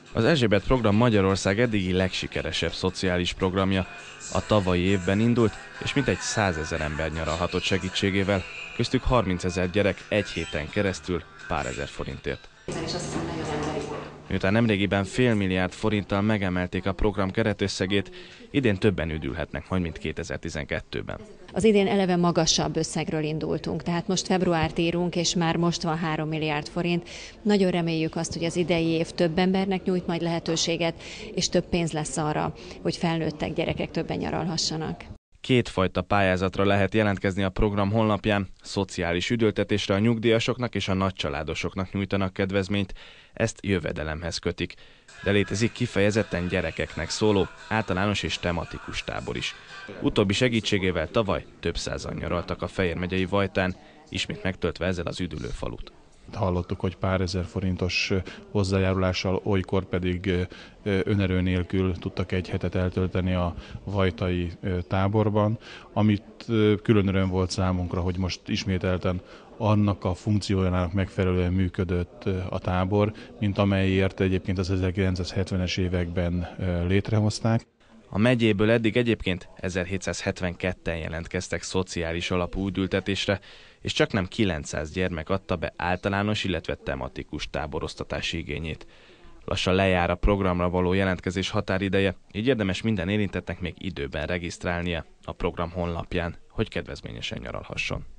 Az Erzsébet program Magyarország eddigi legsikeresebb szociális programja. A tavalyi évben indult, és mintegy 100 000 ember nyaralhatott segítségével, köztük 30 000 gyerek egy héten keresztül pár ezer forintért. Miután nemrégiben fél milliárd forinttal megemelték a program keretösszegét, idén többen üdülhetnek majd, mint 2012-ben. Az idén eleve magasabb összegről indultunk, tehát most februárt írunk, és már most van 3 milliárd forint. Nagyon reméljük azt, hogy az idei év több embernek nyújt majd lehetőséget, és több pénz lesz arra, hogy felnőttek, gyerekek többen nyaralhassanak. Kétfajta pályázatra lehet jelentkezni a program honlapján. Szociális üdültetésre a nyugdíjasoknak és a nagycsaládosoknak nyújtanak kedvezményt, ezt jövedelemhez kötik. De létezik kifejezetten gyerekeknek szóló általános és tematikus tábor is. Utóbbi segítségével tavaly több százan nyaraltak a Fejér megyei Vajtán, ismét megtöltve ezzel az üdülőfalut. Hallottuk, hogy pár ezer forintos hozzájárulással, olykor pedig önerő nélkül tudtak egy hetet eltölteni a vajtai táborban, amit külön öröm volt számunkra, hogy most ismételten annak a funkciójának megfelelően működött a tábor, mint amelyért egyébként az 1970-es években létrehozták. A megyéből eddig egyébként 1772-en jelentkeztek szociális alapú üdültetésre, és csaknem 900 gyermek adta be általános, illetve tematikus táborosztatási igényét. Lassan lejár a programra való jelentkezés határideje, így érdemes minden érintettnek még időben regisztrálnia a program honlapján, hogy kedvezményesen nyaralhasson.